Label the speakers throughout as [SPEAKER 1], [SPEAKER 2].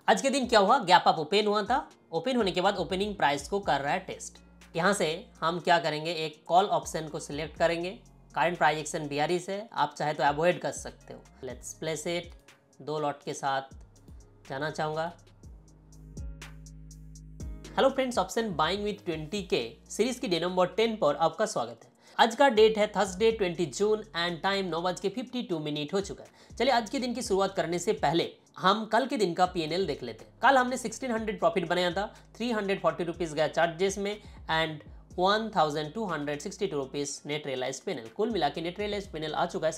[SPEAKER 1] आज के दिन क्या हुआ, गैप अप ओपन हुआ था। ओपन होने के बाद ओपनिंग प्राइस को कर रहा है टेस्ट। यहाँ से हम क्या करेंगे, एक कॉल ऑप्शन को सिलेक्ट करेंगे। करंट प्राइस एक्शन बीआरएस है, आप चाहे तो अवॉइड कर सकते हो। लेट्स प्लेस इट, 2 लॉट के साथ जाना चाहूँगा। Hello friends, option buying with 20K series की डे नंबर 10 पर आपका स्वागत है। आज का डेट है थर्सडे 20 जून एंड टाइम 9:52 हो चुका है। चलिए आज के दिन की शुरुआत करने से पहले हम कल के दिन का पीएनएल देख लेते हैं। कल हमने 1600 प्रॉफिट बनाया था, 340 रुपीज़ गया चार्जेस में and 1262 rupees net realise PNL. कुल मिला के नेट रियलाइज पेनल आ चुका है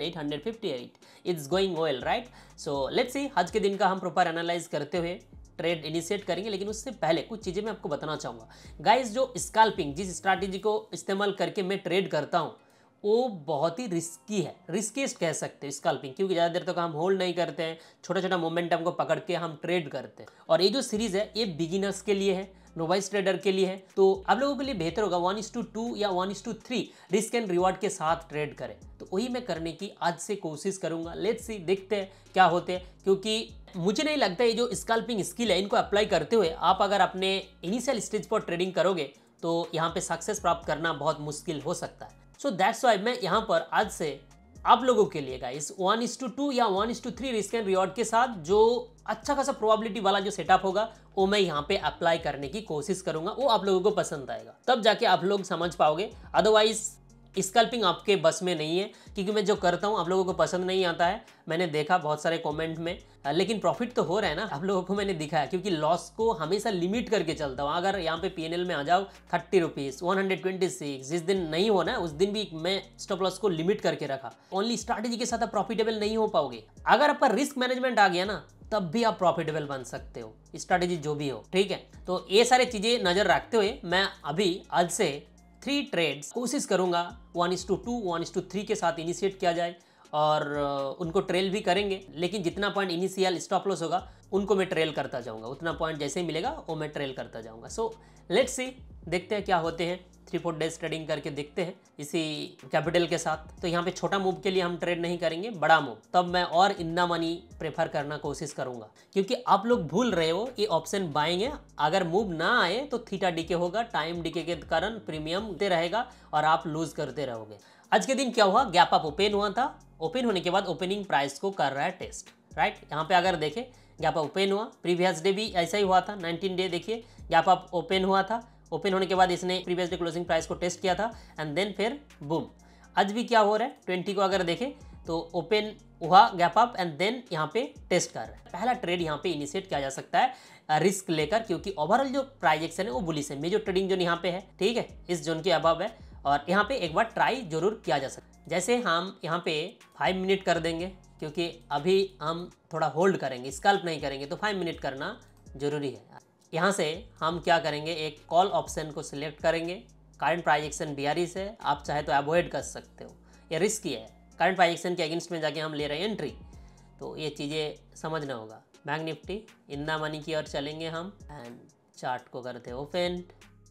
[SPEAKER 1] 6858। It's going well right. So let's see आज के दिन का हम प्रॉपर एनालाइज करते हुए ट्रेड इनिशिएट करेंगे। लेकिन उससे पहले कुछ चीज़ें मैं आपको बताना चाहूँगा गाइस। जो स्कैल्पिंग, जिस स्ट्रैटेजी को इस्तेमाल करके मैं ट्रेड करता हूँ वो बहुत ही रिस्की है, रिस्कीस्ट कह सकते हैं स्कैल्पिंग, क्योंकि ज़्यादा देर तक हम होल्ड नहीं करते हैं, छोटा छोटा मोमेंटम को पकड़ के हम ट्रेड करते हैं। और ये जो सीरीज़ है ये बिगिनर्स के लिए है, नोवाइस ट्रेडर के लिए है। तो आप लोगों के लिए बेहतर होगा 1:2 या 1:3 रिस्क एंड रिवॉर्ड के साथ ट्रेड करें। तो वही मैं करने की आज से कोशिश करूंगा। लेट्स सी, देखते हैं क्या होते हैं, क्योंकि मुझे नहीं लगता ये जो स्कैल्पिंग स्किल है इनको अप्लाई करते हुए आप अगर अपने इनिशियल स्टेज पर ट्रेडिंग करोगे तो यहाँ पे सक्सेस प्राप्त करना बहुत मुश्किल हो सकता है। सो दैट्स वाई मैं यहाँ पर आज से आप लोगों के लिए गाइस 1:2 या 1:3 रिस्क एंड रिवॉर्ड के साथ जो अच्छा खासा प्रोबेबिलिटी वाला जो सेटअप होगा वो मैं यहाँ पे अप्लाई करने की कोशिश करूंगा। वो आप लोगों को पसंद आएगा तब जाके आप लोग समझ पाओगे, अदरवाइज स्कैल्पिंग आपके बस में नहीं है। क्योंकि मैं जो करता हूँ आप लोगों को पसंद नहीं आता है, मैंने देखा बहुत सारे कमेंट में। लेकिन प्रॉफिट तो हो रहा है ना आप लोगों को, मैंने दिखाया। क्योंकि लॉस को हमेशा लिमिट करके चलता हूँ। अगर यहाँ पे पीएनएल में आ जाओ 30 रुपीज़ 126, जिस दिन नहीं होना है उस दिन भी मैं स्टॉप लॉस को लिमिट करके रखा। ओनली स्ट्रैटेजी के साथ आप प्रॉफिटेबल नहीं हो पाओगे। अगर आपका रिस्क मैनेजमेंट आ गया ना तब भी आप प्रॉफिटेबल बन सकते हो, स्ट्रैटेजी जो भी हो, ठीक है। तो ये सारी चीज़ें नज़र रखते हुए मैं अभी आज से 3 ट्रेड्स कोशिश करूंगा 1:2 1:3 के साथ इनिशिएट किया जाए और उनको ट्रेल भी करेंगे। लेकिन जितना पॉइंट इनिशियल स्टॉप लॉस होगा उनको मैं ट्रेल करता जाऊंगा, उतना पॉइंट जैसे ही मिलेगा वो मैं ट्रेल करता जाऊंगा। सो लेट्स सी, देखते हैं क्या होते हैं। 3-4 डेज ट्रेडिंग करके देखते हैं इसी कैपिटल के साथ। तो यहाँ पे छोटा मूव के लिए हम ट्रेड नहीं करेंगे, बड़ा मूव तब मैं और इन द मनी प्रेफर करना कोशिश करूंगा। क्योंकि आप लोग भूल रहे हो ये ऑप्शन बाइंग है, अगर मूव ना आए तो थीटा डीके होगा, टाइम डीके के कारण प्रीमियम दे रहेगा और आप लूज करते रहोगे। आज के दिन क्या हुआ, गैप अप ओपन हुआ था। ओपन होने के बाद ओपनिंग प्राइस को कर रहा है टेस्ट राइट। यहाँ पे अगर देखें गैप अप ओपन हुआ, प्रीवियस डे भी ऐसा ही हुआ था 19 डे, देखिए गैप अप ओपन हुआ था। ओपन होने के बाद इसने प्रीवियस डे क्लोजिंग प्राइस को टेस्ट किया था एंड देन फिर बूम। आज भी क्या हो रहा है 20 को अगर देखें तो ओपन हुआ गैप अप एंड देन यहाँ पे टेस्ट कर रहा है। पहला ट्रेड यहाँ पे इनिशिएट किया जा सकता है रिस्क लेकर, क्योंकि ओवरऑल जो प्राइजेक्शन है वो बुलिश है। मेजर ट्रेडिंग जोन यहाँ पे है, ठीक है, इस जोन के अबव है और यहाँ पे एक बार ट्राई जरूर किया जा सकता है। जैसे हम यहाँ पे 5 मिनट कर देंगे, क्योंकि अभी हम थोड़ा होल्ड करेंगे, स्कैल्प नहीं करेंगे, तो 5 मिनट करना जरूरी है। यहाँ से हम क्या करेंगे, एक कॉल ऑप्शन को सिलेक्ट करेंगे। करंट प्राइस एक्शन बीआरएस है, आप चाहे तो अवॉइड कर सकते हो, ये रिस्की है। करंट प्राइस एक्शन के अगेंस्ट में जाके हम ले रहे हैं एंट्री, तो ये चीज़ें समझना होगा। Bank Nifty in the money की ओर चलेंगे हम एंड चार्ट को करते हैं open.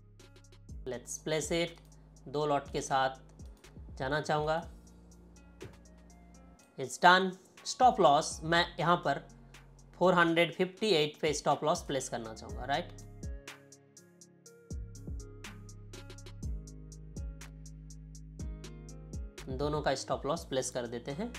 [SPEAKER 1] Let's place it, 2 lot के साथ जाना चाहूँगा। It's done. स्टॉप लॉस मैं यहाँ पर 458 पे स्टॉप लॉस प्लेस करना चाहूँगा राइट। दोनों का स्टॉप लॉस प्लेस कर देते हैं।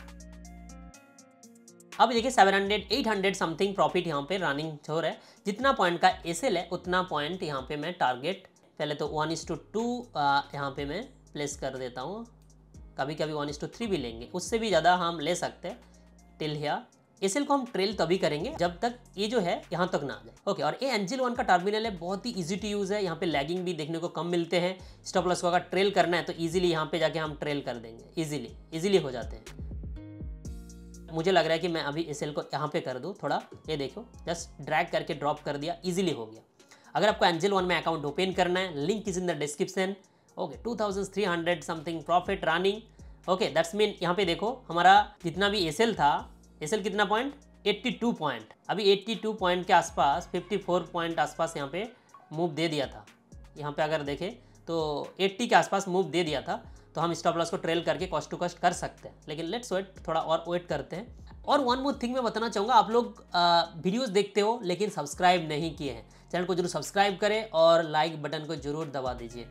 [SPEAKER 1] अब देखिए 700 800 समथिंग प्रॉफिट यहाँ पे रनिंग हो रहा है। जितना पॉइंट का एसएल है उतना पॉइंट यहाँ पे मैं टारगेट, पहले तो 1:2 यहाँ पे मैं प्लेस कर देता हूँ। कभी कभी 1:3 भी लेंगे, उससे भी ज़्यादा हम ले सकते हैं। टिल हियर एसएल को हम ट्रेल तभी करेंगे जब तक ये जो है यहाँ तक ना आ जाए। ओके, और ये एंजल 1 का टर्मिनल है, बहुत ही इजी टू यूज़ है। यहाँ पे लैगिंग भी देखने को कम मिलते हैं। स्टॉप लॉस को अगर ट्रेल करना है तो इजीली यहाँ पे जाके हम ट्रेल कर देंगे, इजीली हो जाते हैं। मुझे लग रहा है कि मैं अभी एसएल को यहाँ पे कर दूँ थोड़ा, ये देखो जस्ट ड्रैग करके ड्रॉप कर दिया, इजीली हो गया। अगर आपको एंजल 1 में अकाउंट ओपन करना है, link is in the description. Okay, 2300 something profit running. Okay, that's mean यहाँ पे देखो हमारा जितना भी एसएल था, एसएल कितना पॉइंट 82 पॉइंट, अभी 82 पॉइंट के आसपास 54 पॉइंट आसपास यहाँ पे मूव दे दिया था। यहाँ पे अगर देखें तो 80 के आसपास मूव दे दिया था, तो हम स्टॉप लॉस को ट्रेल करके कॉस्ट टू कॉस्ट कर सकते हैं। लेकिन लेट्स वेट, थोड़ा और वेट करते हैं। और वन मोर थिंग मैं बताना चाहूँगा, आप लोग वीडियोस देखते हो लेकिन सब्सक्राइब नहीं किए हैं, चैनल को जरूर सब्सक्राइब करें और लाइक बटन को जरूर दबा दीजिए।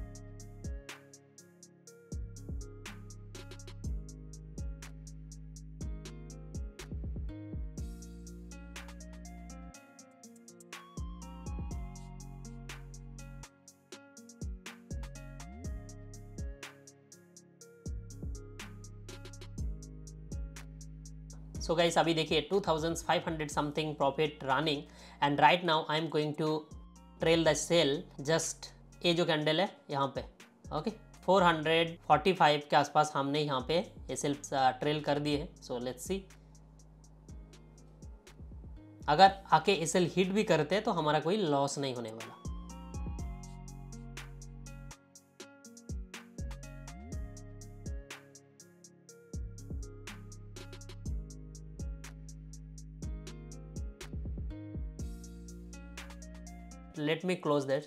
[SPEAKER 2] सो गाइस अभी देखिए 2500 something profit running and right now I am going to trail the sell just ये जो कैंडल है यहाँ पे ओके 445 के आसपास हमने यहाँ पे ये सेल ट्रेल कर दिए हैं। सो लेट्स सी अगर आके ये सेल हिट भी करते हैं तो हमारा कोई लॉस नहीं होने वाला। Let me close that.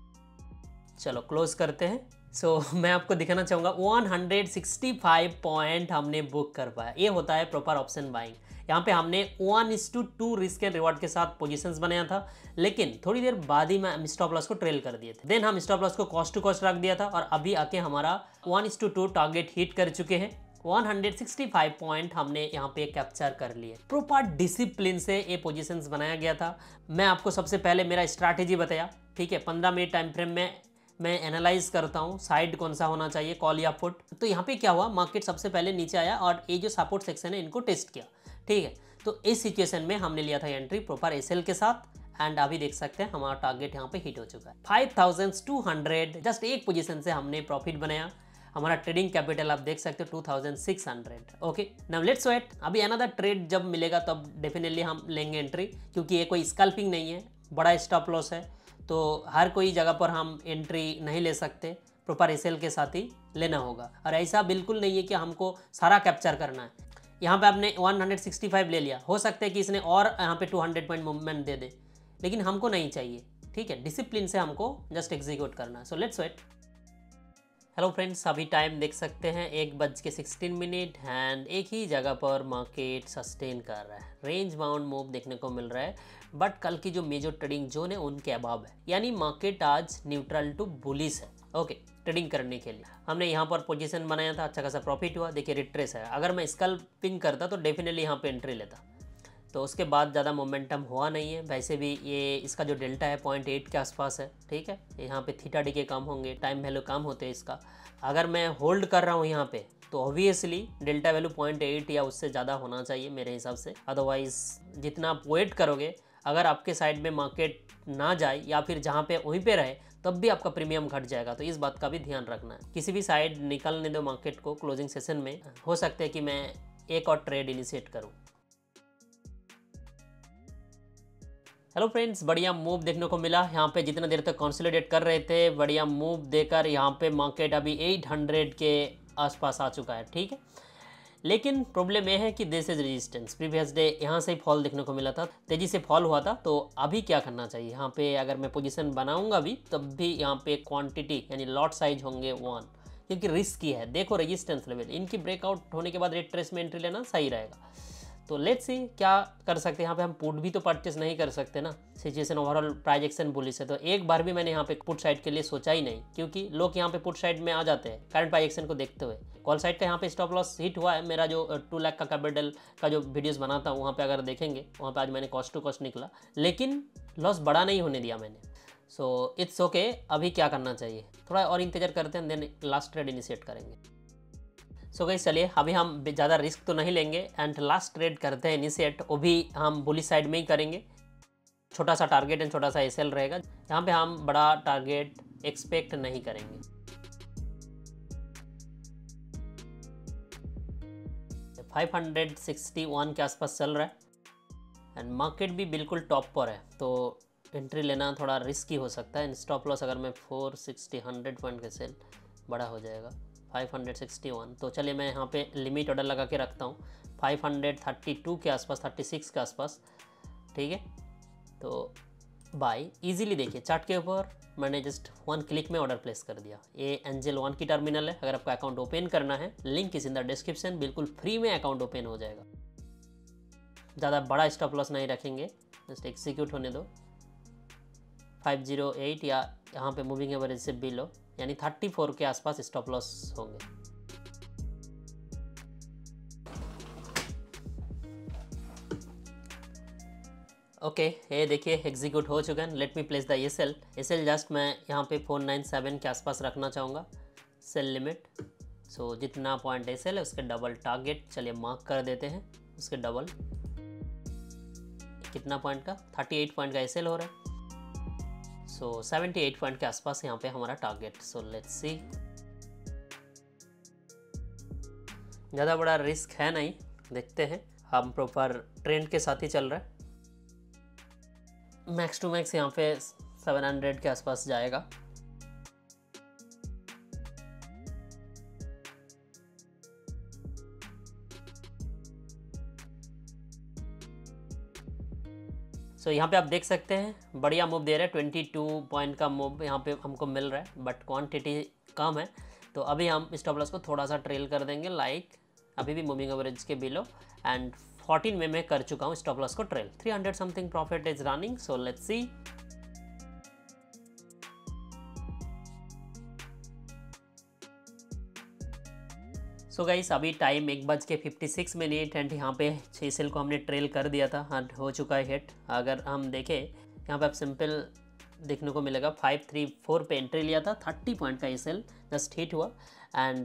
[SPEAKER 2] चलो क्लोज करते हैं। मैं आपको दिखाना चाहूँगा 165 पॉइंट हमने बुक कर पाया। ये होता है प्रॉपर ऑप्शन बाइंग। यहाँ पे हमने 1:2 रिस्क एंड रिवॉर्ड के साथ पोजीशंस बनाया था, लेकिन थोड़ी देर बाद ही मैं स्टॉप लॉस को ट्रेल कर दिए थे। देन हम स्टॉप लॉस को कॉस्ट टू कॉस्ट रख दिया था और अभी आके हमारा 1:2 टारगेट हिट कर चुके हैं। 165 पॉइंट हमने यहाँ पे कैप्चर कर लिए। प्रॉपर डिसिप्लिन से ये पोजीशंस बनाया गया था। मैं आपको सबसे पहले मेरा स्ट्रैटेजी बताया, ठीक है। 15 मिनट टाइम फ्रेम में मैं एनालाइज करता हूँ साइड कौन सा होना चाहिए, कॉल या पुट। तो यहाँ पे क्या हुआ, मार्केट सबसे पहले नीचे आया और ये जो सपोर्ट सेक्शन है इनको टेस्ट किया, ठीक है। तो इस सिचुएशन में हमने लिया था एंट्री प्रॉपर एसएल के साथ एंड अभी देख सकते हैं हमारा टारगेट यहाँ पे हिट हो चुका है 5200। जस्ट एक पोजीशन से हमने प्रॉफिट बनाया। हमारा ट्रेडिंग कैपिटल आप देख सकते हो 2600। ओके नाउ लेट्स वेट, अभी अनदर ट्रेड जब मिलेगा तब डेफिनेटली हम लेंगे एंट्री, क्योंकि ये कोई स्कैल्पिंग नहीं है, बड़ा स्टॉप लॉस है। तो हर कोई जगह पर हम एंट्री नहीं ले सकते, प्रॉपर एसएल के साथ ही लेना होगा। और ऐसा बिल्कुल नहीं है कि हमको सारा कैप्चर करना है। यहाँ पे आपने 165 ले लिया, हो सकता है कि इसने और यहाँ पे 200 पॉइंट मूवमेंट दे दे, लेकिन हमको नहीं चाहिए, ठीक है। डिसिप्लिन से हमको जस्ट एग्जीक्यूट करना है। So let's wait. Hello friends, अभी टाइम देख सकते हैं 1:16 एंड एक ही जगह पर मार्केट सस्टेन कर रहा है। रेंज बाउंड मूव देखने को मिल रहा है, बट कल की जो मेजर ट्रेडिंग जोन है उनके अबाव है, यानी मार्केट आज न्यूट्रल टू बुलिश है। ओके ट्रेडिंग करने के लिए हमने यहाँ पर पोजीशन बनाया था, अच्छा खासा प्रॉफिट हुआ। देखिए रिट्रेस है, अगर मैं स्कैल्पिंग करता तो डेफिनेटली यहाँ पे एंट्री लेता, तो उसके बाद ज़्यादा मोमेंटम हुआ नहीं है। वैसे भी ये इसका जो डेल्टा है 0.8 के आसपास है, ठीक है। यहाँ पे थीटा डी के कम होंगे, टाइम वैल्यू कम होते हैं इसका। अगर मैं होल्ड कर रहा हूँ यहाँ पे तो ऑब्वियसली डेल्टा वैल्यू 0.8 या उससे ज़्यादा होना चाहिए मेरे हिसाब से। अदरवाइज़ जितना आप वेट करोगे, अगर आपके साइड में मार्केट ना जाए या फिर जहाँ पे वहीं पे रहे, तब भी आपका प्रीमियम घट जाएगा। तो इस बात का भी ध्यान रखना है। किसी भी साइड निकलने दो मार्केट को क्लोजिंग सेशन में, हो सकता है कि मैं एक और ट्रेड इनिशिएट करूँ। हेलो फ्रेंड्स, बढ़िया मूव देखने को मिला। यहाँ पे जितना देर तक कंसोलिडेट कर रहे थे, बढ़िया मूव देकर यहाँ पे मार्केट अभी 800 के आसपास आ चुका है, ठीक है। लेकिन प्रॉब्लम यह है कि this is resistance. Previous day यहाँ से ही फॉल देखने को मिला था, तेज़ी से फॉल हुआ था। तो अभी क्या करना चाहिए, यहाँ पे अगर मैं पोजीशन बनाऊंगा भी तब भी यहाँ पे क्वांटिटी यानी लॉट साइज होंगे 1, क्योंकि रिस्की है। देखो रेजिस्टेंस लेवल, इनकी ब्रेकआउट होने के बाद रिट्रेस में एंट्री लेना सही रहेगा। तो लेट्स सी क्या कर सकते हैं। यहाँ पे हम पुट भी तो परचेस नहीं कर सकते ना, situation overall price action bullish है। तो एक बार भी मैंने यहाँ पे पुट साइड के लिए सोचा ही नहीं, क्योंकि लोग यहाँ पे पुट साइड में आ जाते हैं करंट प्राइस एक्शन को देखते हुए। कॉल साइड का यहाँ पे स्टॉप लॉस हिट हुआ है। मेरा जो 2 लाख का कैपिटल का जो वीडियोस बनाता हूँ वहाँ पे अगर देखेंगे, वहाँ पे आज मैंने कॉस्ट टू कॉस्ट निकला, लेकिन लॉस बड़ा नहीं होने दिया मैंने। So it's okay. अभी क्या करना चाहिए, थोड़ा और इंतजार करते हैं, देन लास्ट ट्रेड इनिशिएट करेंगे। सो गाइस चलिए, अभी हम ज़्यादा रिस्क तो नहीं लेंगे एंड लास्ट ट्रेड करते हैं इनिशिएट। वो भी हम बुलिश साइड में ही करेंगे। छोटा सा टारगेट एंड छोटा सा एसएल रहेगा। यहाँ पे हम बड़ा टारगेट एक्सपेक्ट नहीं करेंगे। $561 के आसपास चल रहा है एंड मार्केट भी बिल्कुल टॉप पर है, तो एंट्री लेना थोड़ा रिस्की हो सकता है। स्टॉप लॉस अगर मैं 460 100 पॉइंट के सेल बड़ा हो जाएगा 561। तो चलिए मैं यहाँ पे लिमिट ऑर्डर लगा के रखता हूँ 532 के आसपास, 36 के आसपास, ठीक है। तो बाय इजीली देखिए चार्ट के ऊपर मैंने जस्ट 1 क्लिक में ऑर्डर प्लेस कर दिया। ये एंजल 1 की टर्मिनल है। अगर आपका अकाउंट ओपन करना है, link is in the description, बिल्कुल फ्री में अकाउंट ओपन हो जाएगा। ज़्यादा बड़ा स्टॉप लॉस नहीं रखेंगे, जस्ट एग्जीक्यूट होने दो। 508 या यहाँ पे मूविंग एवरेज से बिलो, यानी 34 के आसपास स्टॉप लॉस होंगे। ओके, ये देखिए एग्जीक्यूट हो चुका है। Let me place the SL just मैं यहाँ पे 497 के आसपास रखना चाहूँगा सेल लिमिट। सो जितना पॉइंट एसएल है उसके डबल टारगेट, चलिए मार्क कर देते हैं उसके डबल। कितना पॉइंट का? 38 पॉइंट का एसएल हो रहा है, सो 78 पॉइंट के आसपास यहाँ पे हमारा टारगेट। सो लेट्स सी, ज़्यादा बड़ा रिस्क है नहीं, देखते हैं। हम प्रॉपर ट्रेंड के साथ ही चल रहा है। मैक्स टू मैक्स यहाँ पे 700 के आसपास जाएगा। सो यहाँ पे आप देख सकते हैं बढ़िया मूव दे रहा है, 22 पॉइंट का मूव यहाँ पे हमको मिल रहा है, बट क्वांटिटी कम है। तो अभी हम स्टॉप लॉस को थोड़ा सा ट्रेल कर देंगे, लाइक अभी भी मूविंग एवरेज के बिलो, एंड 14 में मैं कर चुका हूँ स्टॉप लॉस को trail. 300 something profit is running, so let's see. So guys अभी टाइम 1:56 एंड यहाँ पे 6 सेल को हमने ट्रेल कर दिया था एंड हो चुका है हिट। अगर हम देखें यहाँ पे आप सिंपल देखने को मिलेगा 534 पे एंट्री लिया था, 30 पॉइंट का एसएल जस्ट हिट हुआ एंड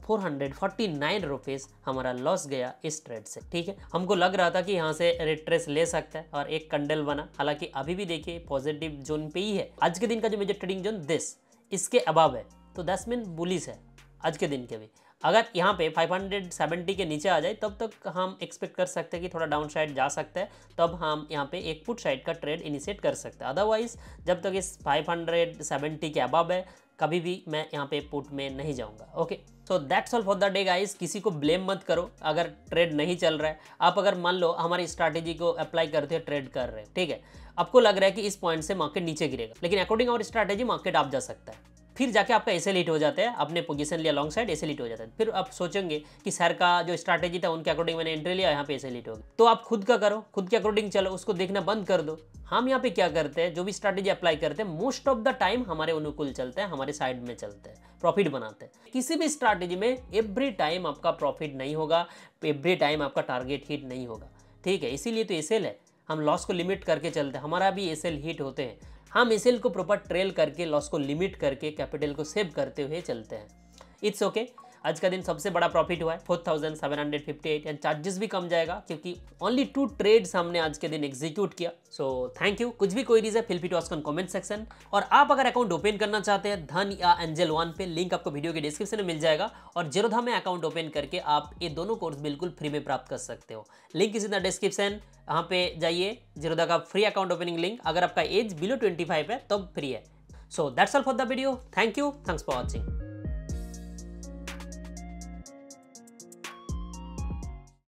[SPEAKER 2] 449 रुपीज़ हमारा लॉस गया इस ट्रेड से। ठीक है, हमको लग रहा था कि यहाँ से रिट्रेस ले सकता है और एक कैंडल बना, हालांकि अभी भी देखिए पॉजिटिव जोन पे ही है। आज के दिन का जो मेजर ट्रेडिंग जोन इसके अबव है, तो 10 मिनट बुलिश है आज के दिन के भी। अगर यहाँ पे 570 के नीचे आ जाए तब तक हम एक्सपेक्ट कर सकते हैं कि थोड़ा डाउन साइड जा सकता है, तब हम यहाँ पे एक पुट साइड का ट्रेड इनिशिएट कर सकते हैं। अदरवाइज जब तक इस 570 के अबव है कभी भी मैं यहाँ पे पुट में नहीं जाऊँगा। Okay, so that's all for the day guys. किसी को ब्लेम मत करो अगर ट्रेड नहीं चल रहा है। आप अगर मान लो हमारी स्ट्रैटेजी को अप्लाई करते हुए ट्रेड कर रहे हैं, ठीक है, आपको लग रहा है कि इस पॉइंट से मार्केट नीचे गिरेगा, लेकिन अकॉर्डिंग आवर स्ट्रैटेजी मार्केट आप जा सकता है, फिर जाके आपका एसएल हिट हो जाता है, आपने पोजीशन लिया लॉन्ग साइड, एसएल हिट हो जाता है। फिर आप सोचेंगे कि सर का जो स्ट्रैटेजी था उनके अकॉर्डिंग मैंने एंट्री लिया, यहाँ पे एसएल हिट हो गया। तो आप खुद का करो, खुद के अकॉर्डिंग चलो, उसको देखना बंद कर दो। हम यहाँ पे क्या करते हैं, जो भी स्ट्रैटेजी अप्लाई करते हैं मोस्ट ऑफ द टाइम हमारे अनुकूल चलते हैं, हमारे साइड में चलते हैं, प्रॉफिट बनाते हैं। किसी भी स्ट्रैटेजी में एवरी टाइम आपका प्रॉफिट नहीं होगा, एवरी टाइम आपका टारगेट हिट नहीं होगा। ठीक है, इसीलिए तो एसएल है, हम लॉस को लिमिट करके चलते हैं। हमारा भी एसएल हिट होते हैं, हम एसएल को प्रॉपर ट्रेल करके लॉस को लिमिट करके कैपिटल को सेव करते हुए चलते हैं। It's okay. आज का दिन सबसे बड़ा प्रॉफिट हुआ है 4758 एंड चार्जेस भी कम जाएगा क्योंकि ओनली 2 ट्रेड्स हमने आज के दिन एग्जीक्यूट किया। So thank you. कुछ भी क्वेरीज है feel free to ask on comment section. और आप अगर अकाउंट ओपन करना चाहते हैं धन या एंजल वन पे, लिंक आपको वीडियो के डिस्क्रिप्शन में मिल जाएगा। और जीरोधा में अकाउंट ओपन करके आप ये दोनों कोर्स बिल्कुल फ्री में प्राप्त कर सकते हो। Link is in the description, यहाँ पे जाइए, जीरोधा का फ्री अकाउंट ओपनिंग लिंक। अगर आपका एज बिलो 25 है तब फ्री है। So that's all for the video. Thank you, thanks for watching.